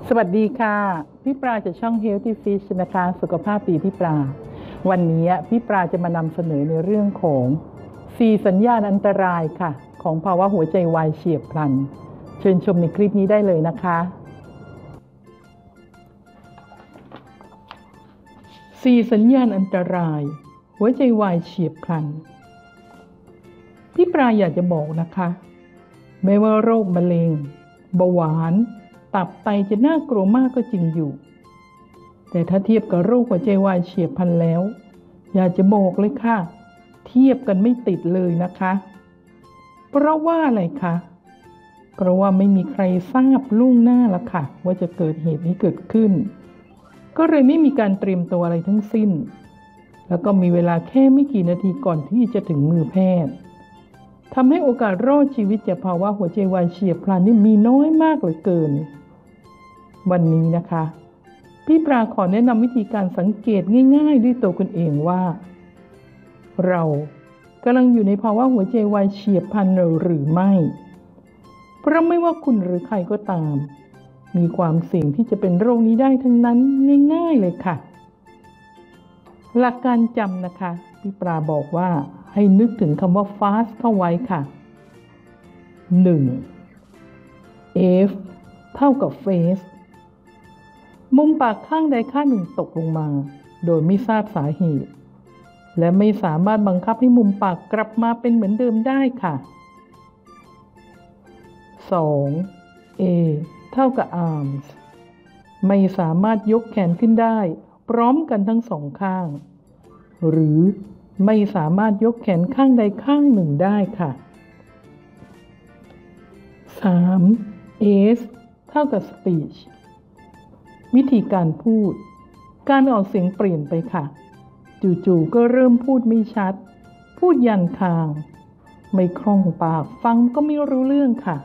สวัสดีค่ะพี่ปลาจากช่อง Healthy Fish นะคะสุขภาพดีพี่ปลาวันนี้พี่ปลาจะมานำเสนอในเรื่องของ4สัญญาณอันตรายค่ะของภาวะหัวใจวายเฉียบพลันเชิญชมในคลิปนี้ได้เลยนะคะ4สัญญาณอันตรายหัวใจวายเฉียบพลันพี่ปลาอยากจะบอกนะคะไม่ว่าโรคมะเร็งเบาหวานตับไตจะน่ากลัวมากก็จริงอยู่แต่ถ้าเทียบกับโรคหัวใจวายเฉียบพลันแล้วอยากจะบอกเลยค่ะเทียบกันไม่ติดเลยนะคะเพราะว่าอะไรคะเพราะว่าไม่มีใครทราบล่วงหน้าละค่ะว่าจะเกิดเหตุนี้เกิดขึ้นก็เลยไม่มีการเตรียมตัวอะไรทั้งสิ้นแล้วก็มีเวลาแค่ไม่กี่นาทีก่อนที่จะถึงมือแพทย์ทำให้โอกาสรอดชีวิตจากภาวะหัวใจวายเฉียบพลันนี่มีน้อยมากเหลือเกินวันนี้นะคะพี่ปลาขอแนะนำวิธีการสังเกตง่ายๆด้วยตัวคุณเองว่าเรากำลังอยู่ในภาวะหัวใจวายเฉียบพลันหรือไม่เพราะไม่ว่าคุณหรือใครก็ตามมีความเสี่ยงที่จะเป็นโรคนี้ได้ทั้งนั้นง่ายๆเลยค่ะหลักการจำนะคะพี่ปลาบอกว่าให้นึกถึงคำว่า fast เข้าไว้ค่ะ 1. F เท่ากับ face มุมปากข้างใดข้างหนึ่งตกลงมาโดยไม่ทราบสาเหตุและไม่สามารถบังคับให้มุมปากกลับมาเป็นเหมือนเดิมได้ค่ะ 2. A เท่ากับ arms ไม่สามารถยกแขนขึ้นได้พร้อมกันทั้งสองข้างหรือไม่สามารถยกแขนข้างใดข้างหนึ่งได้ค่ะ 3. S เท่ากับ speech วิธีการพูดการออกเสียงเปลี่ยนไปค่ะจู่ๆก็เริ่มพูดไม่ชัดพูดยันคางไม่คล่องปากฟังก็ไม่รู้เรื่องค่ะ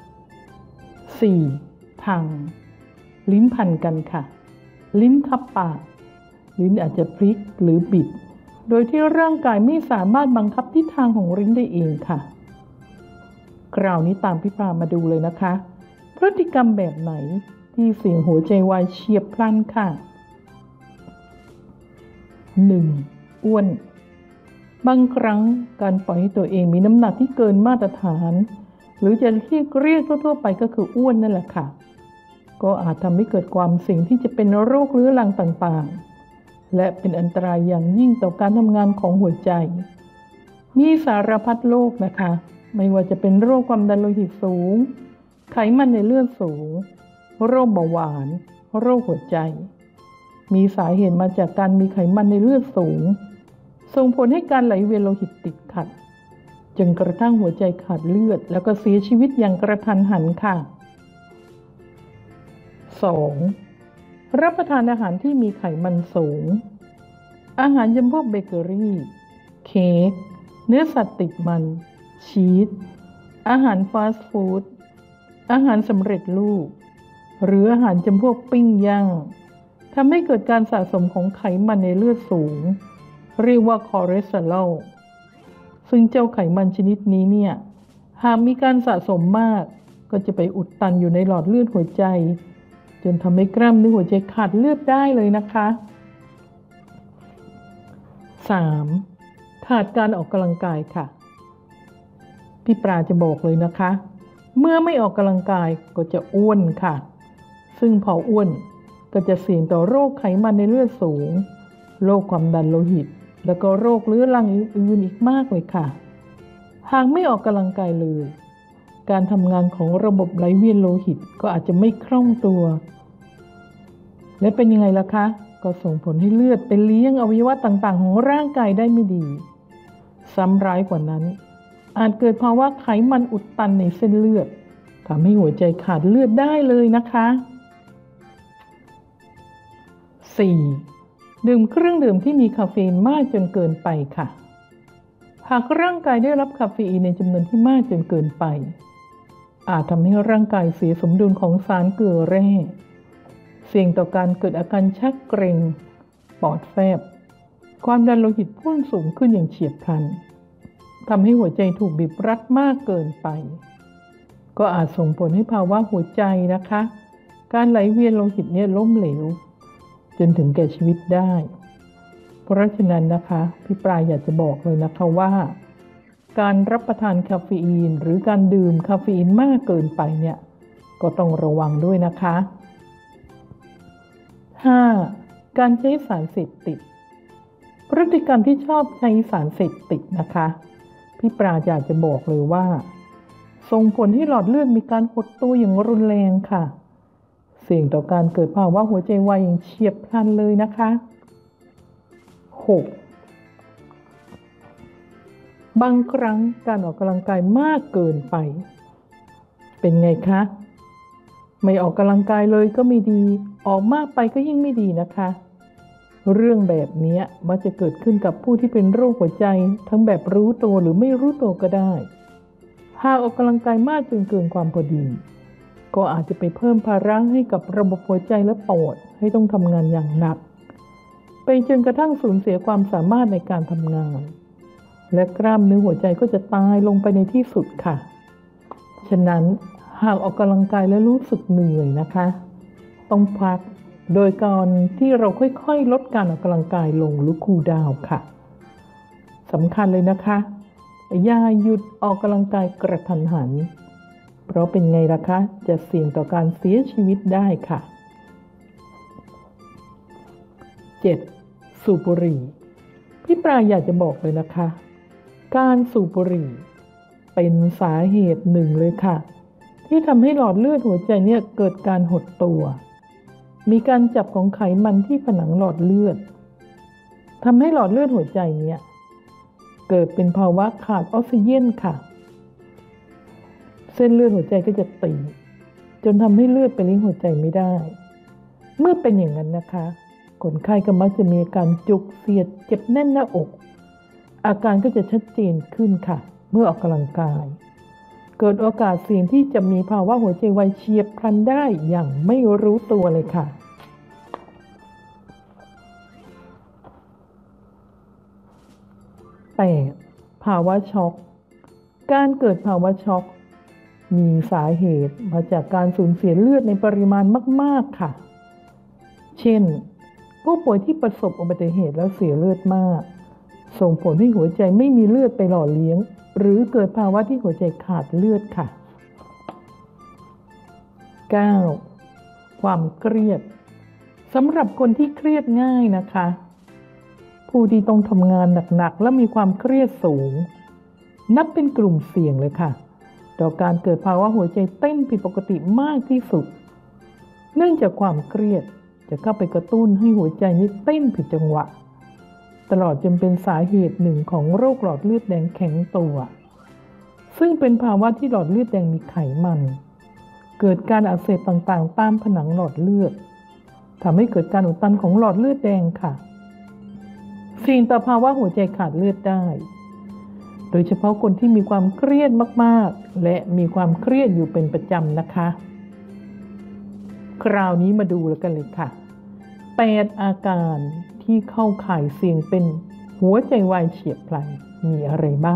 4. พังลิ้นพันกันค่ะลิ้นทับปากลิ้นอาจจะพลิกหรือบิดโดยที่ร่างกายไม่สามารถบังคับทิศทางของลิ้นได้เองค่ะคราวนี้ตามพี่ปลามาดูเลยนะคะพฤติกรรมแบบไหนที่เสี่ยงหัวใจวายเฉียบพลันค่ะ 1. อ้วนบางครั้งการปล่อยให้ตัวเองมีน้ำหนักที่เกินมาตรฐานหรือจะเรียกทั่วไปก็คืออ้วนนั่นแหละค่ะก็อาจทำให้เกิดความเสี่ยงที่จะเป็นโรคเรื้อรังต่างๆและเป็นอันตรายอย่างยิ่งต่อการทำงานของหัวใจมีสารพัดโรคนะคะไม่ว่าจะเป็นโรคความดันโลหิตสูงไขมันในเลือดสูงโรคเบาหวานโรคหัวใจมีสาเหตุมาจากการมีไขมันในเลือดสูงส่งผลให้การไหลเวียนโลหิตติดขัดจนกระทั่งหัวใจขาดเลือดแล้วก็เสียชีวิตอย่างกระทันหันค่ะ 2. รับประทานอาหารที่มีไขมันสูงอาหารจำพวกเบเกอรี่เค้กเนื้อสัตว์ติดมันชีสอาหารฟาสต์ฟู้ดอาหารสำเร็จรูปหรืออาหารจำพวกปิ้งย่างทำให้เกิดการสะสมของไขมันในเลือดสูงเรียกว่าคอเลสเตอรอลซึ่งเจ้าไขมันชนิดนี้เนี่ยหากมีการสะสมมากก็จะไปอุดตันอยู่ในหลอดเลือดหัวใจจนทำให้กล้ามเนื้อหัวใจขาดเลือดได้เลยนะคะ 3. ขาดการออกกำลังกายค่ะพี่ปลาจะบอกเลยนะคะเมื่อไม่ออกกำลังกายก็จะอ้วนค่ะซึ่งพออ้วนก็จะเสี่ยงต่อโรคไขมันในเลือดสูงโรคความดันโลหิตแล้วก็โรคเรื้อรังอื่นๆอีกมากเลยค่ะหากไม่ออกกำลังกายเลยการทำงานของระบบไหลเวียนโลหิตก็อาจจะไม่คล่องตัวและเป็นยังไงล่ะคะก็ส่งผลให้เลือดไปเลี้ยงอวัยวะต่างๆของร่างกายได้ไม่ดีซ้ำร้ายกว่านั้นอาจเกิดภาวะไขมันอุดตันในเส้นเลือดทำให้หัวใจขาดเลือดได้เลยนะคะ 4. ดื่มเครื่องดื่มที่มีคาเฟอีนมากจนเกินไปค่ะหากร่างกายได้รับคาเฟอีนในจำนวนที่มากจนเกินไปอาจทำให้ร่างกายเสียสมดุลของสารเกลือแร่เสี่ยงต่อการเกิดอาการชักเกร็งปอดแฟบความดันโลหิตพุ่งสูงขึ้นอย่างเฉียบพลันทำให้หัวใจถูกบีบรัดมากเกินไปก็อาจส่งผลให้ภาวะหัวใจนะคะการไหลเวียนโลหิตเนี่ยล้มเหลวจนถึงแก่ชีวิตได้เพราะฉะนั้นนะคะพี่ปลายอยากจะบอกเลยนะคะว่าการรับประทานคาเฟอีนหรือการดื่มคาเฟอีนมากเกินไปเนี่ยก็ต้องระวังด้วยนะคะ 5. การใช้สารเสพติดพฤติกรรมที่ชอบใช้สารเสพติดนะคะพี่ปลาอยากจะบอกเลยว่าส่งผลให้หลอดเลือดมีการหดตัวอย่างรุนแรงค่ะเสี่ยงต่อการเกิดภาวะหัวใจวายอย่างเฉียบพลันเลยนะคะ 6. บางครั้งการออกกำลังกายมากเกินไปเป็นไงคะไม่ออกกำลังกายเลยก็ไม่ดีออกมากไปก็ยิ่งไม่ดีนะคะเรื่องแบบนี้มักจะเกิดขึ้นกับผู้ที่เป็นโรคหัวใจทั้งแบบรู้ตัวหรือไม่รู้ตัวก็ได้หากออกกำลังกายมากจนเกินความพอดีก็อาจจะไปเพิ่มภาระให้กับระบบหัวใจและปอดให้ต้องทำงานอย่างหนักไปจนกระทั่งสูญเสียความสามารถในการทำงานและกล้ามเนื้อหัวใจก็จะตายลงไปในที่สุดค่ะฉะนั้นหากออกกำลังกายแล้วรู้สึกเหนื่อยนะคะต้องพักโดยการที่เราค่อยๆลดการออกกำลังกายลงหรือคูลดาวน์ค่ะสำคัญเลยนะคะอย่าหยุดออกกำลังกายกระทันหันเพราะเป็นไงล่ะคะจะเสี่ยงต่อการเสียชีวิตได้ค่ะ 7. สูบบุหรี่พี่ปลาอยากจะบอกเลยนะคะการสูบบุหรี่เป็นสาเหตุหนึ่งเลยค่ะที่ทำให้หลอดเลือดหัวใจเนี่ยเกิดการหดตัวมีการจับของไขมันที่ผนังหลอดเลือดทำให้หลอดเลือดหัวใจเนี่ยเกิดเป็นภาวะขาดออกซิเจนค่ะเส้นเลือดหัวใจก็จะตีบจนทำให้เลือดไปเลี้ยงหัวใจไม่ได้เมื่อเป็นอย่างนั้นนะคะคนไข้ก็มักจะมีอาการจุกเสียดเจ็บแน่นหน้าอกอาการก็จะชัดเจนขึ้นค่ะเมื่อออกกำลังกายเกิดโอกาสเสี่ยงที่จะมีภาวะหัวใจวายเฉียบพลันได้อย่างไม่รู้ตัวเลยค่ะ 8. ภาวะช็อกการเกิดภาวะช็อกมีสาเหตุมาจากการสูญเสียเลือดในปริมาณมากๆค่ะเช่นผู้ป่วยที่ประสบอุบัติเหตุแล้วเสียเลือดมากส่งผลให้หัวใจไม่มีเลือดไปหล่อเลี้ยงหรือเกิดภาวะที่หัวใจขาดเลือดค่ะ 9. ความเครียดสำหรับคนที่เครียดง่ายนะคะผู้ที่ต้องทำงานหนักๆและมีความเครียดสูงนับเป็นกลุ่มเสี่ยงเลยค่ะต่อการเกิดภาวะหัวใจเต้นผิดปกติมากที่สุดเนื่องจากความเครียดจะเข้าไปกระตุ้นให้หัวใจนี้เต้นผิดจังหวะตลอดจนเป็นสาเหตุหนึ่งของโรคหลอดเลือดแดงแข็งตัวซึ่งเป็นภาวะที่หลอดเลือดแดงมีไขมันเกิดการอักเสบต่างๆตามผนังหลอดเลือดทำให้เกิดการอุดตันของหลอดเลือดแดงค่ะเสี่ยงต่อภาวะหัวใจขาดเลือดได้โดยเฉพาะคนที่มีความเครียดมากๆและมีความเครียดอยู่เป็นประจำนะคะคราวนี้มาดูแล้วกันเลยค่ะ8อาการที่เข้าข่ายเสี่ยงเป็นหัวใจวายเฉียบพลันมีอะไรบ้าง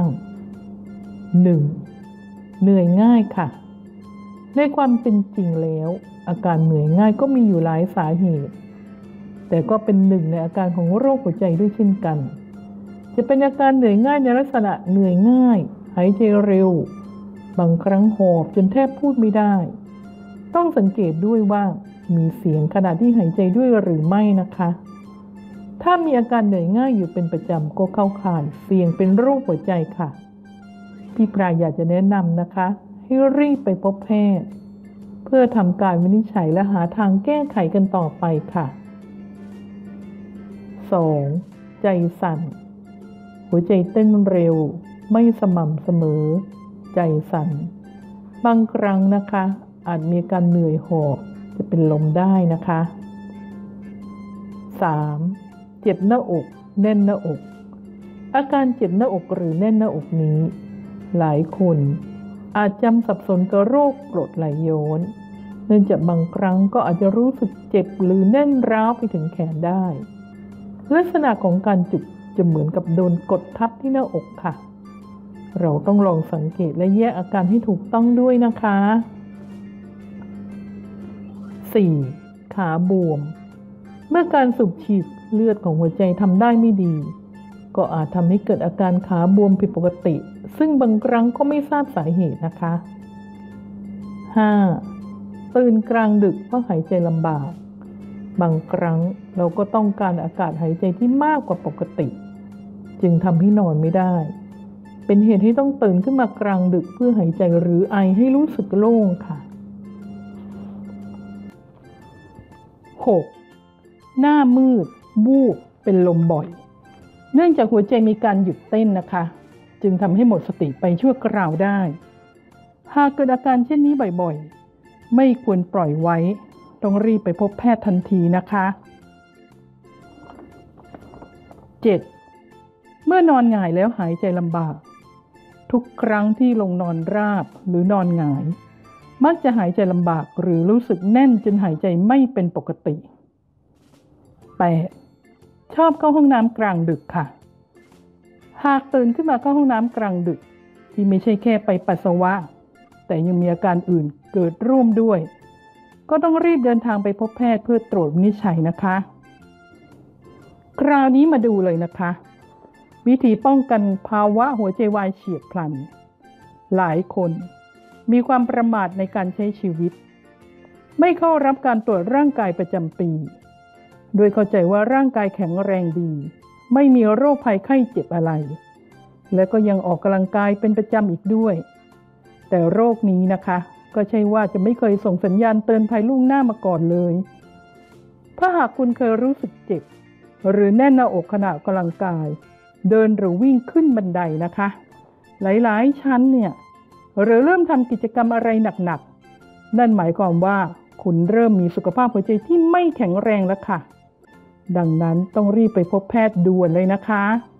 1. เหนื่อยง่ายค่ะในความเป็นจริงแล้วอาการเหนื่อยง่ายก็มีอยู่หลายสาเหตุแต่ก็เป็นหนึ่งในอาการของโรคหัวใจด้วยเช่นกันจะเป็นอาการเหนื่อยง่ายในลักษณะเหนื่อยง่ายหายใจเร็วบางครั้งหอบจนแทบพูดไม่ได้ต้องสังเกตด้วยว่ามีเสียงขณะที่หายใจด้วยหรือไม่นะคะถ้ามีอาการเหนื่อยง่ายอยู่เป็นประจำก็เข้าข่ายเสี่ยงเป็นโรคหัวใจค่ะพี่ปลาอยากจะแนะนำนะคะให้รีบไปพบแพทย์เพื่อทำการวินิจฉัยและหาทางแก้ไขกันต่อไปค่ะ 2. ใจสั่นหัวใจเต้นเร็วไม่สม่ำเสมอใจสั่นบางครั้งนะคะอาจมีอาการเหนื่อยหอบจะเป็นลมได้นะคะ 3. เจ็บหน้าอกแน่นหน้าอกอาการเจ็บหน้าอกหรือแน่นหน้าอกนี้หลายคนอาจจำสับสนกับโรคกรดไหลย้อนเนื่องจากบางครั้งก็อาจจะรู้สึกเจ็บหรือแน่นร้าวไปถึงแขนได้ลักษณะของการจุกจะเหมือนกับโดนกดทับที่หน้าอกค่ะเราต้องลองสังเกตและแยกอาการให้ถูกต้องด้วยนะคะ 4. ขาบวมเมื่อการสูบฉีดเลือดของหัวใจทำได้ไม่ดีก็อาจทำให้เกิดอาการขาบวมผิดปกติซึ่งบางครั้งก็ไม่ทราบสาเหตุนะคะ 5. ตื่นกลางดึกเพราะหายใจลำบากบางครั้งเราก็ต้องการอากาศหายใจที่มากกว่าปกติจึงทำให้นอนไม่ได้เป็นเหตุให้ต้องตื่นขึ้นมากลางดึกเพื่อหายใจหรือไอให้รู้สึกโล่งค่ะ 6. หน้ามืดวูบเป็นลมบ่อยเนื่องจากหัวใจมีการหยุดเต้นนะคะจึงทำให้หมดสติไปชั่วคราวได้หากเกิดอาการเช่นนี้บ่อยๆไม่ควรปล่อยไว้ต้องรีบไปพบแพทย์ทันทีนะคะ 7. เมื่อนอนหงายแล้วหายใจลำบากทุกครั้งที่ลงนอนราบหรือนอนหงายมักจะหายใจลำบากหรือรู้สึกแน่นจนหายใจไม่เป็นปกติ 8. ชอบเข้าห้องน้ำกลางดึกค่ะหากตื่นขึ้นมาเข้าห้องน้ำกลางดึกที่ไม่ใช่แค่ไปปัสสาวะแต่ยังมีอาการอื่นเกิดร่วมด้วยก็ต้องรีบเดินทางไปพบแพทย์เพื่อตรวจวินิจฉัยนะคะคราวนี้มาดูเลยนะคะวิธีป้องกันภาวะหัวใจวายเฉียบพลันหลายคนมีความประมาทในการใช้ชีวิตไม่เข้ารับการตรวจร่างกายประจำปีโดยเข้าใจว่าร่างกายแข็งแรงดีไม่มีโรคภัยไข้เจ็บอะไรและก็ยังออกกำลังกายเป็นประจำอีกด้วยแต่โรคนี้นะคะก็ใช่ว่าจะไม่เคยส่งสัญญาณเตือนภัยล่วงหน้ามาก่อนเลยถ้าหากคุณเคยรู้สึกเจ็บหรือแน่นหน้าอกขณะออกกำลังกายเดินหรือวิ่งขึ้นบันไดนะคะหลายๆชั้นเนี่ยหรือเริ่มทำกิจกรรมอะไรหนักๆนั่นหมายความว่าคุณเริ่มมีสุขภาพหัวใจที่ไม่แข็งแรงแล้วค่ะดังนั้นต้องรีบไปพบแพทย์ด่วนเลยนะคะ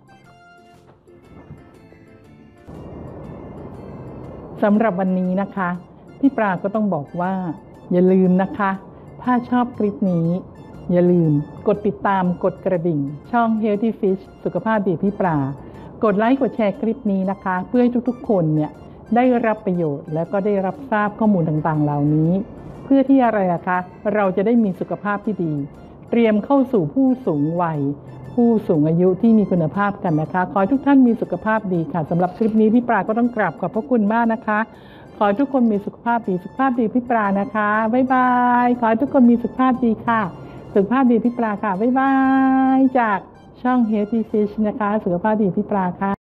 สำหรับวันนี้นะคะพี่ปราก็ต้องบอกว่าอย่าลืมนะคะถ้าชอบคลิปนี้อย่าลืมกดติดตามกดกระดิ่งช่อง Healthy Fish สุขภาพดีพี่ปรากดไลค์กดแชร์คลิปนี้นะคะเพื่อให้ทุกๆคนเนี่ยได้รับประโยชน์และก็ได้รับทราบข้อมูลต่างๆเหล่านี้เพื่อที่อะไรคะเราจะได้มีสุขภาพที่ดีเตรียมเข้าสู่ผู้สูงวัยผู้สูงอายุที่มีคุณภาพกันนะคะขอให้ทุกท่านมีสุขภาพดีค่ะสำหรับคลิปนี้พี่ปราก็ต้องกราบขอบพระคุณมากนะคะขอให้ทุกคนมีสุขภาพดีพี่ปรานะคะบ๊ายบายขอให้ทุกคนมีสุขภาพดีค่ะสุขภาพดีพี่ปราค่ะบ๊ายบายจากช่อง Healthy Fish นะคะสุขภาพดีพี่ปราค่ะ